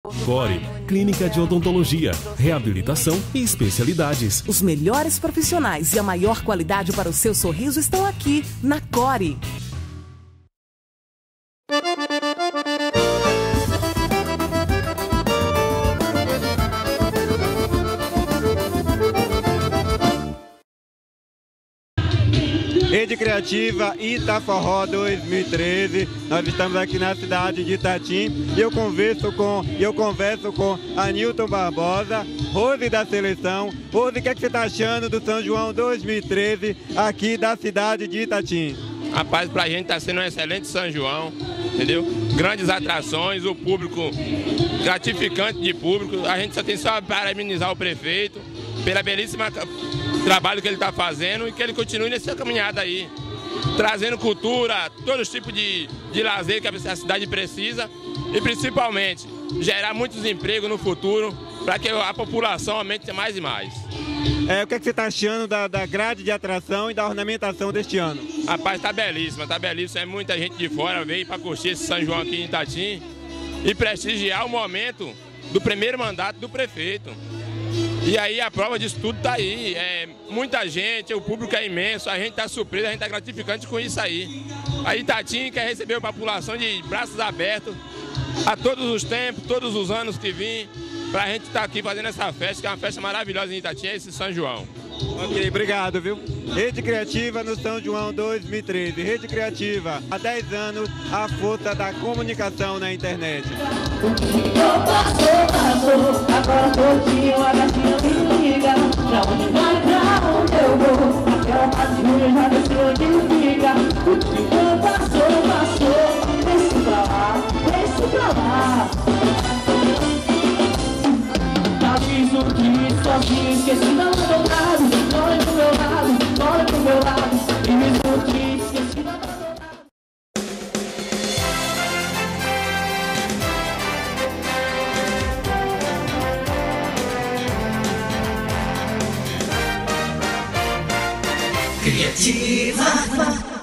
Core, clínica de odontologia, reabilitação e especialidades. Os melhores profissionais e a maior qualidade para o seu sorriso estão aqui, na Core. Rede Criativa Itaforró 2013. Nós estamos aqui na cidade de Itatim e eu converso com Anilton Barbosa, Rose da seleção. Rose, o que você está achando do São João 2013 aqui da cidade de Itatim? Rapaz, pra gente está sendo um excelente São João, entendeu? Grandes atrações, o público gratificante de público. A gente só tem só para parabenizar o prefeito pela belíssima trabalho que ele está fazendo e que ele continue nessa caminhada aí, trazendo cultura, todos os tipos de lazer que a cidade precisa e principalmente gerar muitos empregos no futuro para que a população aumente mais e mais. O que você está achando da grade de atração e da ornamentação deste ano? Rapaz, está belíssima, é muita gente de fora veio para curtir esse São João aqui em Itatim e prestigiar o momento do primeiro mandato do prefeito. E aí a prova disso tudo está aí, muita gente, o público é imenso, a gente está surpreso, a gente está gratificante com isso aí. A Itatim quer receber a população de braços abertos a todos os tempos, todos os anos que vim, para a gente estar aqui fazendo essa festa, que é uma festa maravilhosa em Itatim, é esse São João. Ok, obrigado, viu? Rede Criativa no São João 2013. Rede Criativa, há 10 anos, a força da comunicação na internet. Passou, agora todinho a gatinha me liga. Pra onde vai, pra onde eu vou? Aquela patinha já desceu de liga. O tempo passou, desce pra lá, desce pra lá. Aviso que sozinho esqueci da abandonado. Olha pro meu lado, olha pro meu lado. E mesmo que esqueci da abandonado. Criativa.